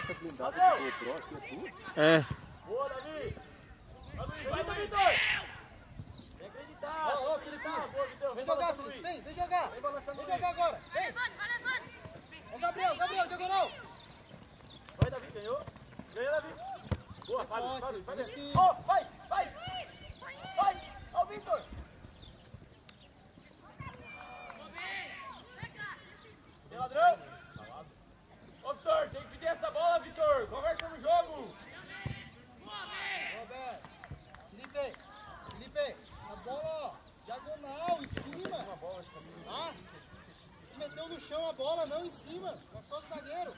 porta blindada do GoPro aqui é tua? É. Boa, Davi! Vai, Vitor! Vem acreditar! Ó, Filipinho! Vem jogar, Felipe! Vem jogar! Vem jogar agora! Vem! Ó, Gabriel, diagonal! Vai, Davi, ganhou! Ganhou, Davi! Boa, faz! Sim. Ó, faz! Ó, Vitor! Tem ladrão? Ô, Vitor, tem que pedir essa bola, Vitor! Conversa no jogo! Roberto! Felipe! Essa bola, ó! Diagonal, em cima! Tá? Meteu no chão a bola, não em cima! Nas costas do zagueiro!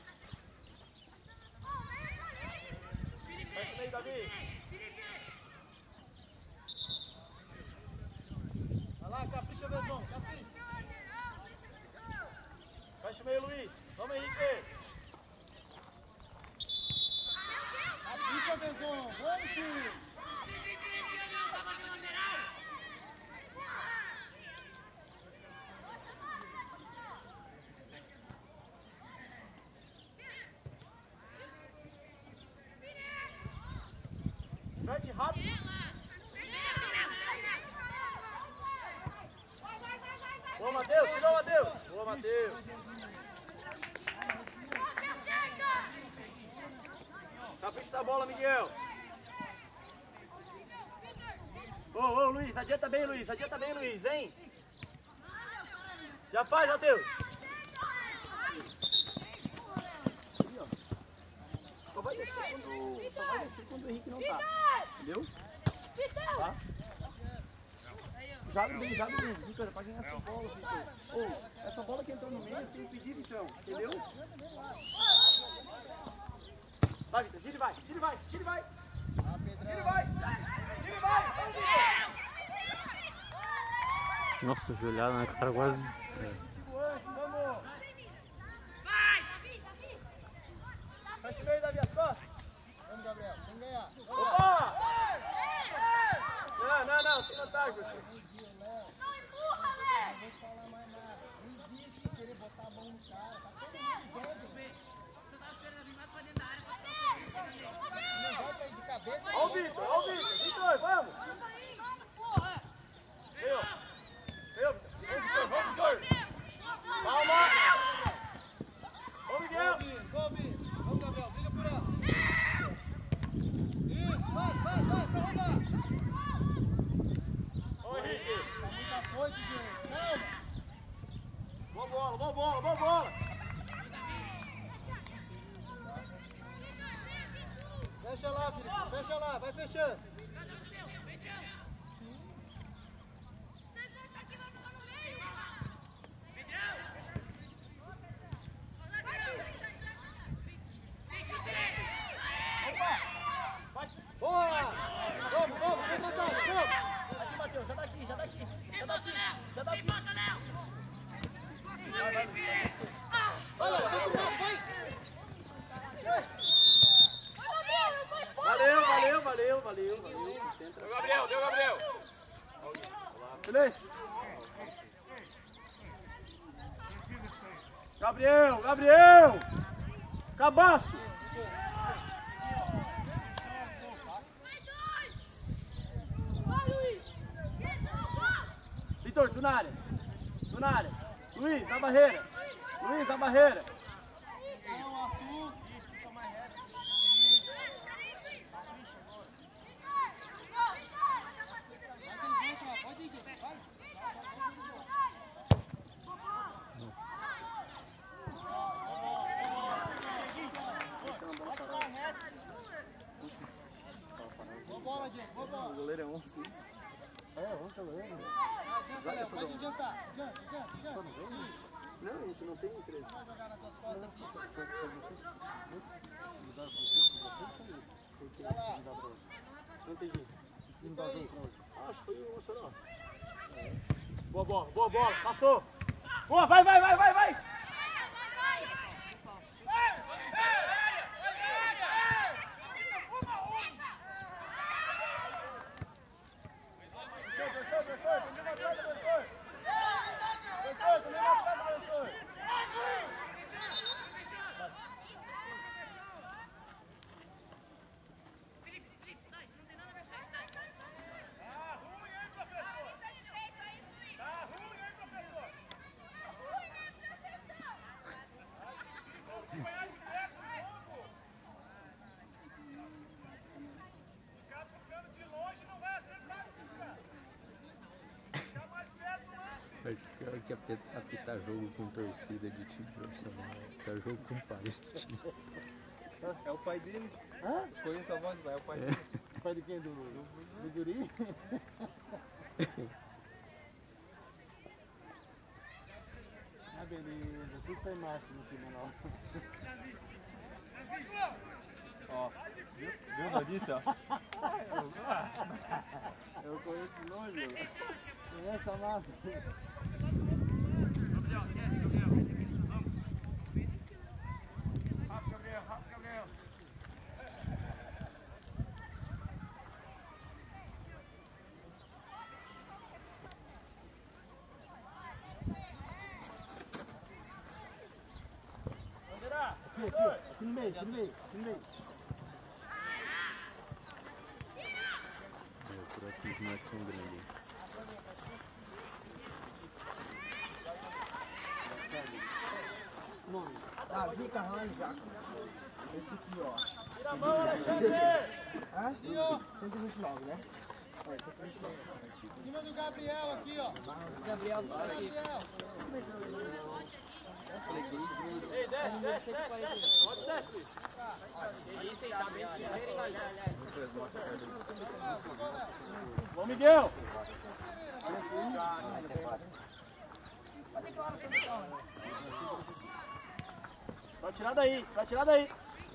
Fecha o meio, Davi! Vai lá, capricha, Vezão! Capricha! Fecha o meio, Luiz! Vamos, Henrique! Capricha, Vezão! Vamos, filho! Mete rápido! Boa, Matheus! Tirou, Matheus! Boa, Matheus! Capricha essa bola, Miguel! Ô, Luiz! Adianta bem, Luiz! Hein? Já faz, Matheus! Só vai descer quando o Henrique não tá. Entendeu? Tá? Joga bem, Vitor, pra ganhar essa bola, Vitor. Ô, essa bola que entrou no meio tem que pedir, então, entendeu? Vai, Vitor, gira e vai! Gira e vai! Ah, Pedrão! Gira e vai! Vamos, Vitor! Nossa, joelhada na cara quase. Vamos! Fecha o meio, Davi, as costas! Vamos, Gabriel! Tem que ganhar! Opa! Não, assim não tá, Gustavo. Não empurra, Lé! Não vou falar mais nada. Não existe querer botar a mão no cara. Tá todo mundo dentro. Você tava esperando a vir mais pra dentro da área. Não vai pra ir de cabeça. Ó o Vitor! Vitor, vamos! Veio, Vitor! Vamos, Vitor! Calma! Ô, Miguel! Vamos, Gabriel, briga por ela. Isso, vai, carrega. Ô, Henrique! Tá muito afoito, gente. Calma. Boa bola! Fecha lá, Felipe. Fecha lá, vai fechando. Boa! Vamos, matar, vamos! Aqui, Matheus, já daqui! Vai! Valeu! Deu, Gabriel! Silêncio! Gabriel! Cabaço! Vitor, tu na área! Luiz, na barreira! Pode ir, vai. Boa bola. O goleiro é 11, sim. É, 11 goleiro. Pode adiantar. Adianta. Não, a gente não tem interesse. Vai jogar nas tuas costas aqui. Porque não entendi. Acho que foi o Soró. Boa bola! Passou! Boa, vai! que apitar jogo com torcida de time profissional. Apitar jogo com pai desse time. É o pai dele. Hã? Conheço a voz, vai, é o pai dele. O pai de quem? Do guri? Ah, beleza. Tudo sem máscara no time lá. Ó, viu o que eu disse, ó? Eu conheço de longe. Conhece a máscara? Aqui no meio, aqui no meio, aqui no meio. O próximo de Matos são grande. Davi Carvalho Jaco. Esse aqui, ó. Tira a mão, Alexandre! Hã? 129, né? É, 129. Em cima do Gabriel aqui, ó. Gabriel tá aqui. Ei, desce, desce, desce, desce. Pode desce, Luiz. Isso aí, tá bem Vamos, Miguel. Vai tirar daí, vai tirar daí.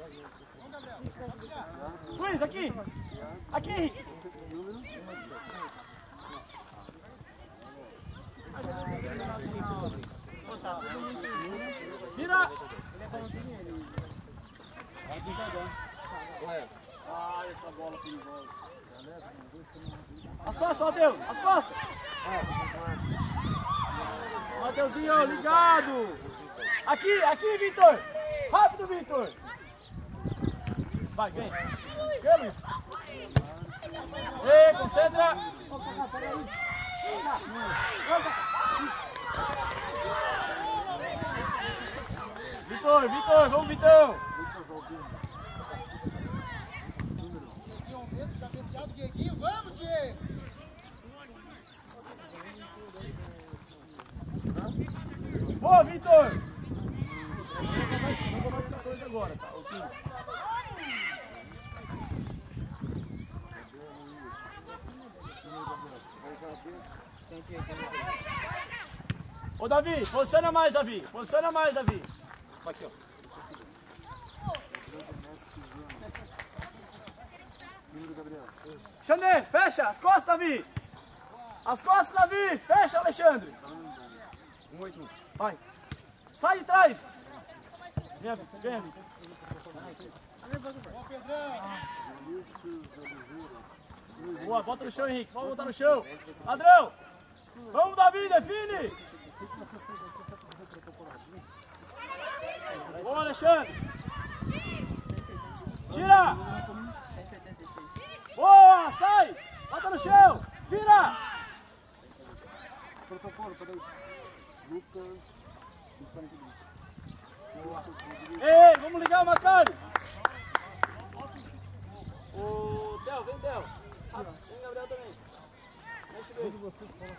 Luiz, aqui. Aqui, Henrique. Tira! Ah, essa bola perigosa. As costas, Matheus! As costas! Mateuzinho, ligado! Aqui, aqui, Vitor! Rápido, Vitor! Vai, vem! Vem, Luiz! Ei, concentra! Vitor, Vitor, vamos, Vitão! Cabeceado, Dieguinho, vamos, Diego! Boa, Vitor! Vou colocar essa coisa agora, tá? O Kim. Ô, Davi, posiciona mais, Davi. Posiciona mais, Davi. Aqui, ó. Xandê, fecha. As costas, Davi. As costas, Davi. Fecha, Alexandre. 181. Vai. Sai de trás. Vem, vem. Ó, Pedrão! Boa, bota no chão, Henrique. Vamos botar no chão. Ladrão. Vamos, Davi, define. Boa, Alexandre. Tira. Boa, sai. Bota no chão. Vira. Protocolo, peraí. Lucas 52. Ei, vamos ligar o Macário. O Theo, vem, Theo. Vem, Gabriel também. Mexe bem.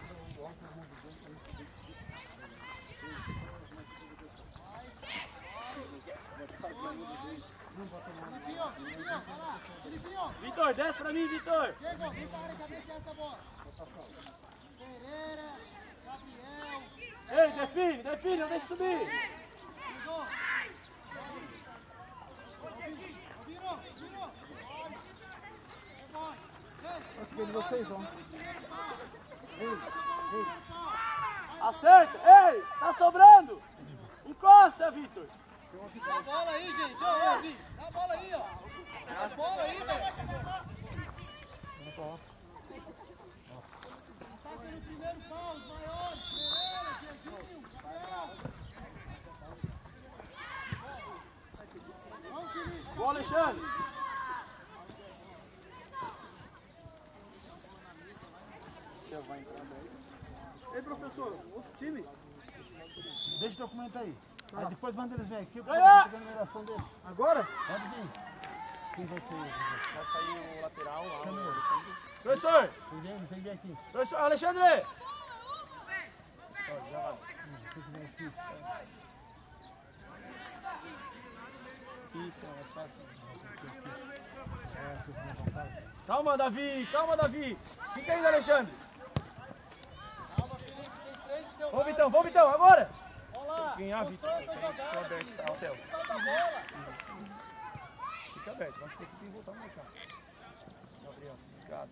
Vitor, desce pra mim, Vitor. Diego, vem pra área cabecear essa bola. Pereira, Gabriel. Ei, define, define, não deixa subir. Virou. Virou, virou. É bom. Acho que é de vocês, ó. Acerta. Ei, tá sobrando. Encosta, Vitor. Dá a bola aí, gente. Ó, ó, Vi. Dá a bola aí, ó. Dá a bola aí, velho. Ataca no primeiro pau, os maiores. Pereira, Dieguinho, Gabriel. Vamos, Felipe. Boa, Alexandre. Ei, professor, outro time. Deixa o documento aí. Aí depois manda eles virem aqui, Ganhou! a numeração deles. Agora? Pode vir. Quem vai ser? Vai sair o lateral lá. Professor, Quem vem aqui? professor Alexandre. Isso, é mais fácil. Calma, Davi, calma, Davi. Fica ainda, Alexandre. Calma, Felipe, tem 3 do teu Vamos, Vitão, agora. Vamos lá, Ganhar, mostrou essa jogada, Felipe. Sai da bola. Fica aberto, vamos ter que voltar a marcar. Gabriel, obrigado.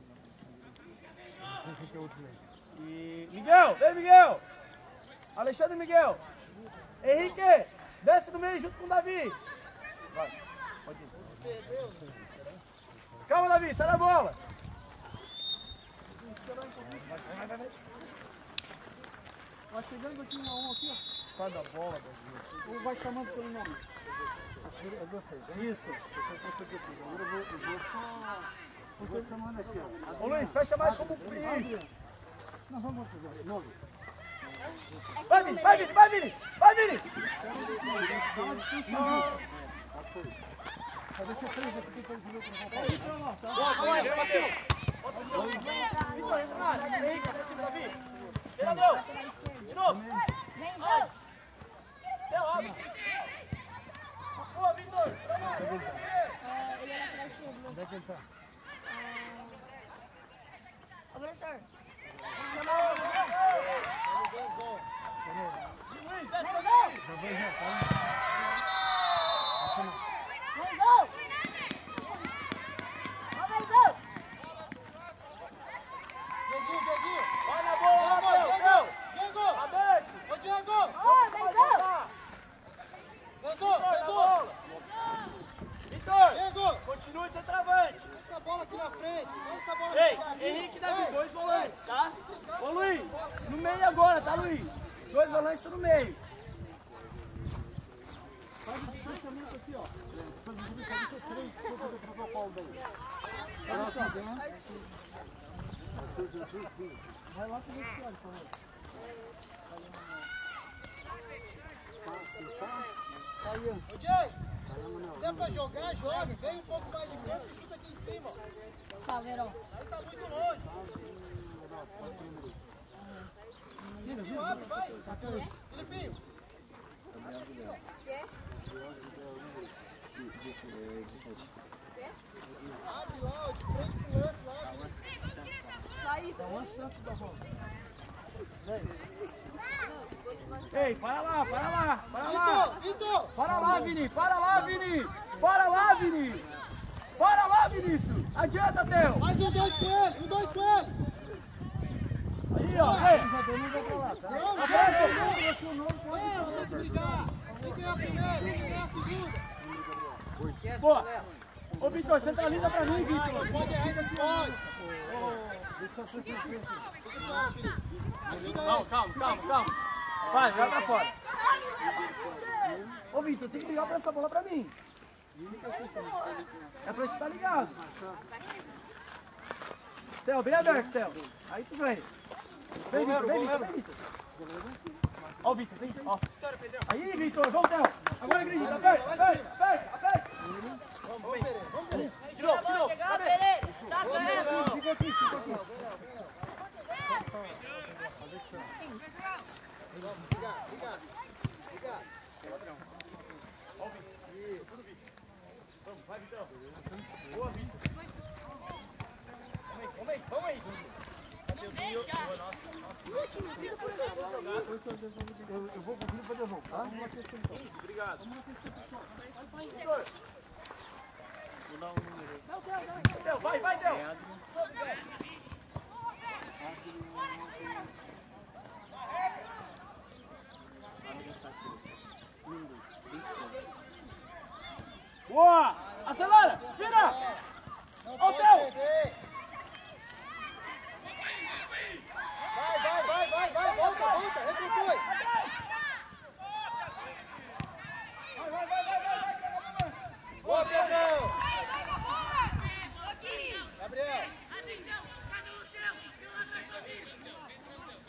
E Miguel, vem Miguel. Alexandre e Miguel. Henrique, desce no meio junto com o Davi. Vai, pode ir. Perdeu. Calma, Davi, sai da bola. Vai. Vai chegando aqui 1 a 1 aqui, ó. Sai da bola, Davi. Ou vai chamando pelo nome. É vocês, é isso. Agora eu vou chamando aqui, ó. Ô Luiz, fecha mais como isso. Nós vamos fazer 9. Vai, Vini. Vai descer 3 aqui, tem que ver como vai. Vai, passou. Vitor, entra na área. Henrique, desce o Davi. Ladrão. De novo. Deu, abre. Boa, Vitor. Onde é que ele tá? Ô, professor. Luiz, desce pra mim. Já vai já, tá? Dieguinho. Vai na bola, Rafael. Diego. Aberto. Ô, Diego. Vitor, Diego. continue centroavante. Pega essa bola aqui na frente. Pega essa bola Ei, aqui na frente. Henrique e Davi, 2 volantes, tá? Ô Luiz, no meio agora, tá, Luiz? 2 volantes no meio. Faz o distanciamento aqui, ó. Faz o distanciamento 3, deixa eu fazer o protocolo daí. Vai lá, vai lá pro vestiário, por favor. Aí, ó. Ô, Diego. Se der pra jogar, joga. Vem um pouco mais de campo e chuta aqui em cima. Tá, Verão. Aí tá muito longe. Abre, vai. Filipinho. Abre lá, ó, de frente pro lance lá, Felipe. Saída. Dá um lance antes da bola. Ei, para lá. Vitor. Para lá, Vini. Para lá, Vinícius. Adianta, Theo. Mais um 2 com ele. Aí, ó. Ei. Já deu, não vai pra lá, tá? Não, Aberto. não, tem que brigar. Tem que ganhar a primeira, tem que ganhar a segunda. Boa. Ô, Vitor, centraliza pra mim, Vitor. Pode errar esse pode. Deixa eu assistir aqui. Calma. Vai, joga pra fora. Ô, Vitor, tem que ligar pra essa bola pra mim. É pra gente estar ligado. Theo, bem aberto, Theo. Aí tu vem. Vem, Vitor. Ó, o Vitor, vem, ó. Aí, Vitor, vamos, Theo. Agora acredita, aperta. Vamos, Pereira. De novo. Chegou, Pereira. Tá ganhando. Fica aqui. Obrigado. Vamos, vai, Vitão. Boa, Vitor. Vamos aí. Mateuzinho. Eu vou com o Felipe pra devolver, tá? Vamos lá ter sempre. Isso, obrigado. Vitor. Vou dar um número aí. Theo, vai, Theo. Boa! Acelera! Vira! Não Ó, pode Theo! perder. Vai, volta, recompõe. Boa, Pedrão. Gabriel.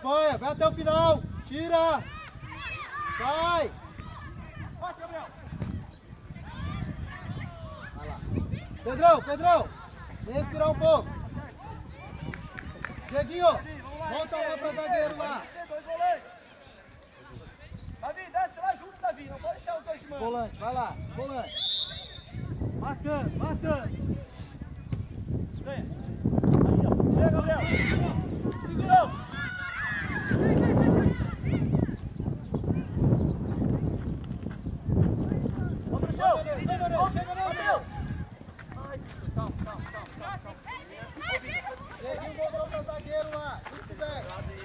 apoia. Vai até o final. Tira. Sai. Bate, Gabriel. Vai lá. Pedrão, Pedrão. Vem respirar um pouco. Dieguinho, volta lá pra zagueiro lá. Dois goleiros. Davi, desce lá junto, Davi. Não pode deixar os dois de mão. Volante, vai lá. Volante. Marcando, marcando. Vem. Aí, ó. Vem, Gabriel. Segurou. Outro chão. Vem, Maneiro. Chega não, Maneiro. Calma. Dieguinho voltou pra zagueiro lá. Muito bem.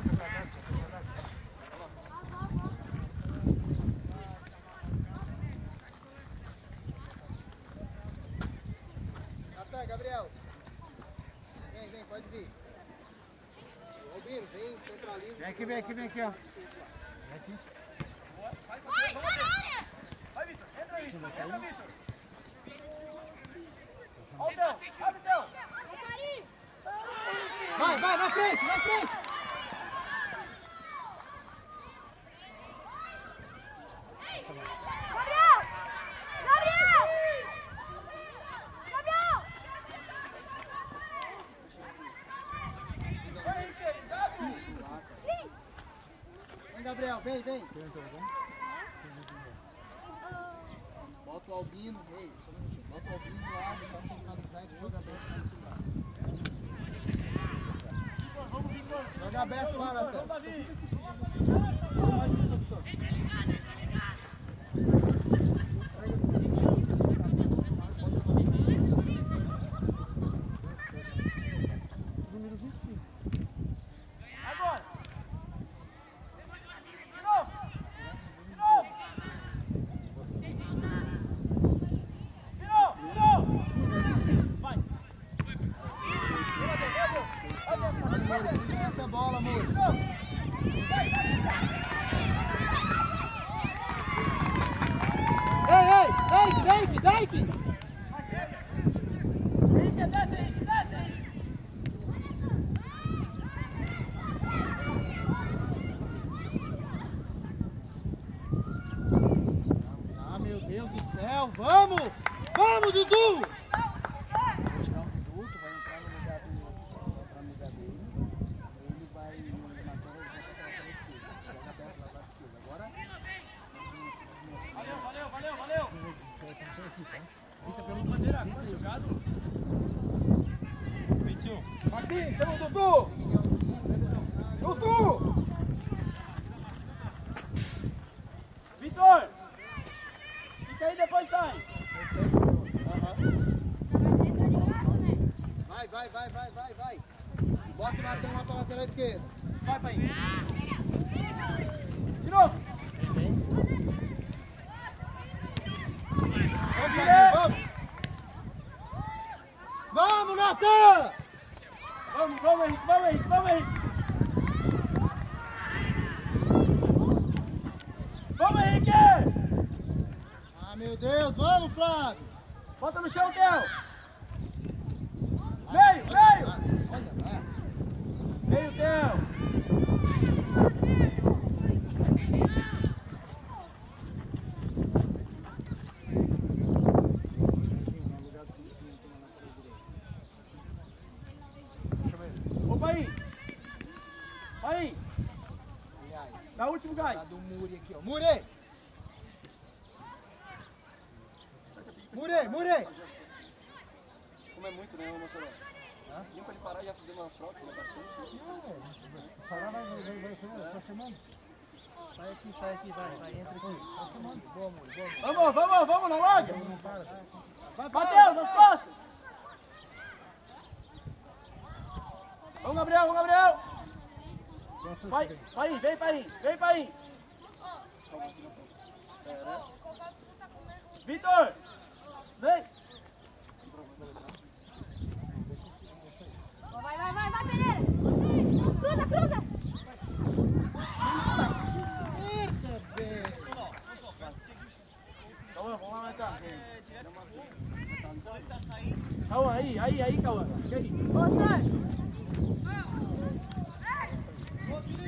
Natan, Gabriel. Vem, pode vir. Albino, vem, centraliza. Vem aqui, ó. Vai, Vitor. Entra, Vitor. Ó o Theo. Abre o Theo. Vai, na frente. Vem, Gabriel, vem. Bota o Albino, ei, só um minutinho. Bota o Albino lá pra centralizar e joga aberto. Joga aberto lá, Natan. Número 25. Agora. De novo. Vai. Vai essa bola, amor. Ei, Daik! Desce aí. Ah, meu Deus do céu, vamos! Vamos, Dudu! Vou tirar o Dudu, tu vai entrar no lugar dele. Ele vai matar o jogo pela esquerda. Joga aberto lá pra esquerda. Agora. Valeu. Fica pelo Bandeira, jogado. 21. Marquinhos, chama o Dudu! Dudu! Vitor! Fica aí, depois sai. Vai. Bota o Natan lá pra lateral esquerda. Vai, pai. De novo. Vamos, Natan! Vamos, Henrique. Vamos, Henrique! Ah, meu Deus, vamos, Flávio! Bota no chão, Theo! Meio! Olha, vai. Meio, Theo! Ô, pai! Aliás, Dá o último gás! tá do Muri aqui, ó. Muri! Como é muito, né, Mossoró? Nem pra ele parar, já fizemos umas trocas, né, bastante. Parar, vai chamando. Sai aqui, vai, entra aqui. Tá chamando. Boa, Muri. Vamos, na loja! Não para. Matheus, as costas! Vamos, Gabriel! Vai, vem, pai! Vitor! Vem! Vai, Pereira! Cruza! Eita, bem. Cauã, vamos lá, Matheus. Cauã, aí, Cauã. Chega aí. Ô, senhor!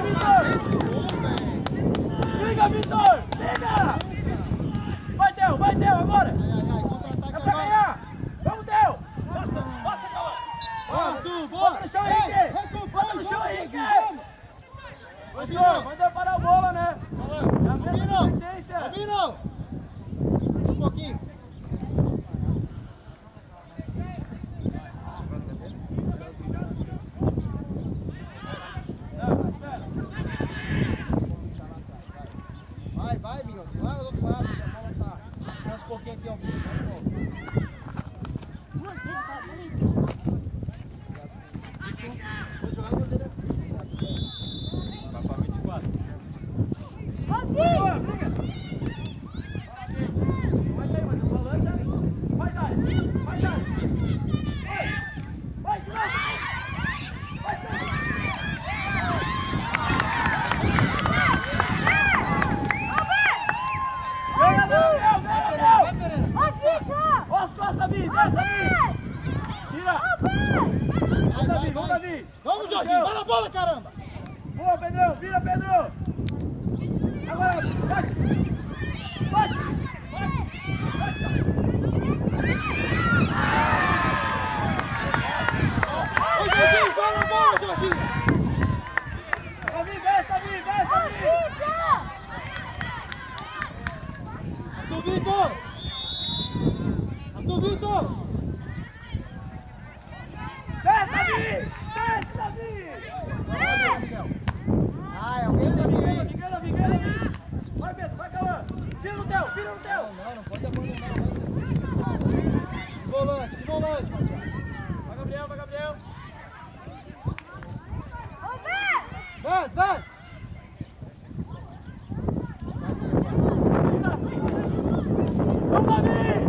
Liga, Vitor! Liga! Vai, Theo, agora! É pra ganhar! Vamos, Theo! Nossa, calma! Bota no chão, Henrique! Bota no chão, Henrique! Professor, mandou parar a bola, né? É a mesma competência! Robinho! Um pouquinho. Vai, Binho. Lá do outro lado, a bola tá. Descansa um pouquinho aqui, ó. Vai pra 24. Vamos, Jorginho, vai na bola, caramba! Boa, Pedrão, vira, Pedro! Agora, bate! Ô, Jorginho, vai na bola, Jorginho! Davi, desce! Arthur Vitor! Desce, Davi! Ai, alguém deve ir. Miguel! Vai, Pedro, vai calando! Vira no Theo! Não pode abandonar, vai ser assim. De volante, Vai, Gabriel! Vai! Vamos, Davi!